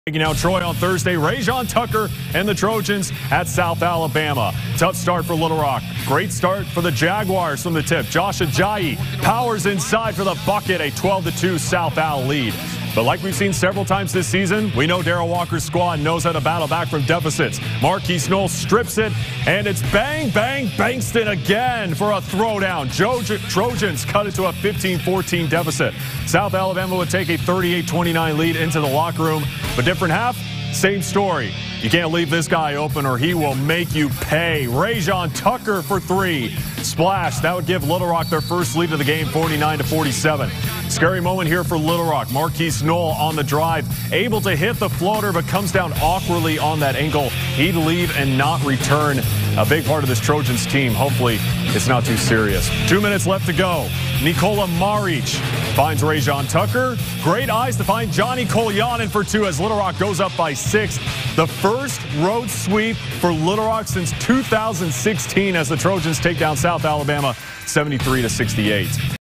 Taking out Troy on Thursday, Rajon Tucker and the Trojans at South Alabama. Tough start for Little Rock. Great start for the Jaguars from the tip. Josh Ajayi powers inside for the bucket, a 12-2 South Al lead. But like we've seen several times this season, we know Darrell Walker's squad knows how to battle back from deficits. Marquise Knoll strips it, and it's bang, bang, Bankston again for a throwdown. Trojans cut it to a 15-14 deficit. South Alabama would take a 38-29 lead into the locker room. But different half, same story. You can't leave this guy open or he will make you pay. Rajon Tucker for three. Splash. That would give Little Rock their first lead of the game, 49-47. Scary moment here for Little Rock. Marquise Knoll on the drive, able to hit the floater, but comes down awkwardly on that ankle. He'd leave and not return. A big part of this Trojans team. Hopefully it's not too serious. 2 minutes left to go. Nikola Maric finds Rajon Tucker. Great eyes to find Johnny Kolyanin for two as Little Rock goes up by 6. The first road sweep for Little Rock since 2016 as the Trojans take down South Alabama 73-68.